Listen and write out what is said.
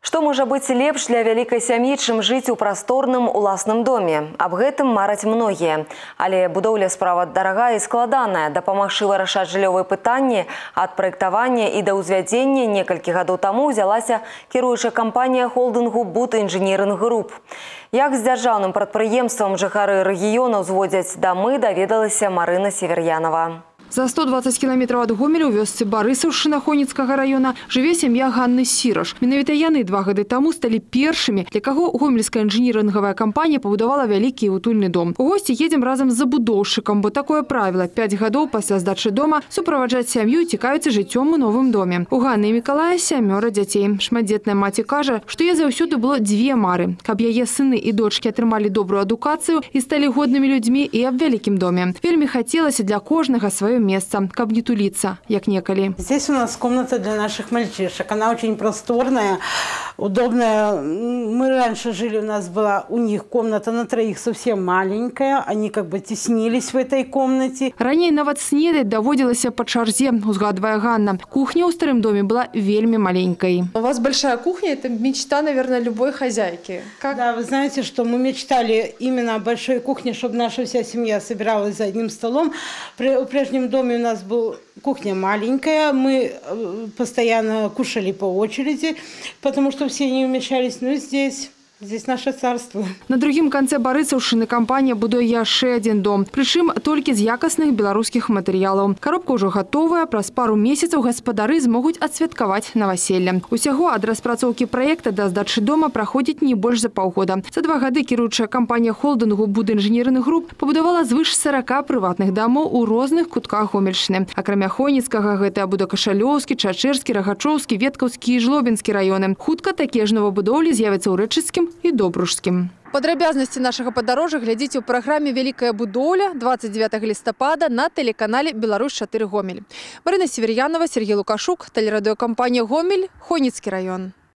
Што можа быць лепш для вялікай сям'і, чым жыць у прасторным уласным доме? Аб гэтым мараць многія. Але будоўля справа дарагая і складаная. Дапамагчы вырашаць жыллёвыя пытанні ад праектавання і да ўзвядзення некалькі гадоў таму ўзялася кіруючая кампанія холдынгу «Будінжынеринг Груп». Як з дзяржаўным прадпрыемствам жыхары рэгіёна ўзводзяць дамы, даведалася Марына Северянова. За 120 километров от Гомеля у вёсцы Барысаўшчына Хонецкага района жыве сям'я Ганны Сіраш. Менавіта яны 2 гады таму сталі першымі, для каго гомельская інжынірынгавая кампанія пабудавала вялікі і утульны дом. У госці едзем разам з забудоўшчыкам, бо такое правіла 5 гадоў пасля здачы дома суправаджаць сям'ю і цікавіцца жыццём у новым доме. У Ганны і Мікалая 7 дзяцей. Шматдзетная маці кажа, што яе заўсёды было 2 мары, каб яе сыны і дочкі атрымалі добрую адукацыю і сталі годнымі людзьмі і аб вялікім доме. Вельмі хацелася для кожнага сваё место, каб не тулиться, як некалі. Здесь у нас комната для наших мальчишек. Она очень просторная, удобная. Мы раньше жили, у нас была у них комната на 3 совсем маленькая. Они как бы теснились в этой комнате. Ранее нават снедать доводилось по чарзе, узгадывая Ганна. Кухня у старом доме была вельми маленькой. У вас большая кухня, это мечта, наверное, любой хозяйки. Как? Да, вы знаете, что мы мечтали именно о большой кухне, чтобы наша вся семья собиралась за одним столом. В прежнем доме у нас была кухня маленькая, мы постоянно кушали по очереди, потому что все не умещались, но здесь наше царство. На другім канцы Барысаўшчыны кампанія будуе яшчэ один дом. Прычым толькі з якасных беларускіх матэрыялаў. Коробка ўжо гатовая, праз пару месяцаў гаспадары змогуць адсвяткаваць наваселле. Усяго ад распрацоўкі праекта да здачы дома праходзіць не больш за паўгода. За 2 гады кіруючая кампанія холдынгу «Будінжынеринг Груп» пабудавала звыш 40 прыватных дамоў у розных кутках Гомельшчыны. Акрамя Хонецкага гэта Будакашалёўскі, Чачэрскі, Рагачоўскі, Веткаўскі і Жлобінскі раёны. Хутка такія ж новабудоўлі з'явяцца ў Рэчыцкім и Добружским. Падрабязнасці нашага падарожжа глядзіце ў праграме «Вялікая будоўля» 29 лістапада на тэлеканале «Беларусь-4 Гомель». Марына Северянова, Сергей Лукашук, телерадиокомпания «Гомель», Хонецкий район.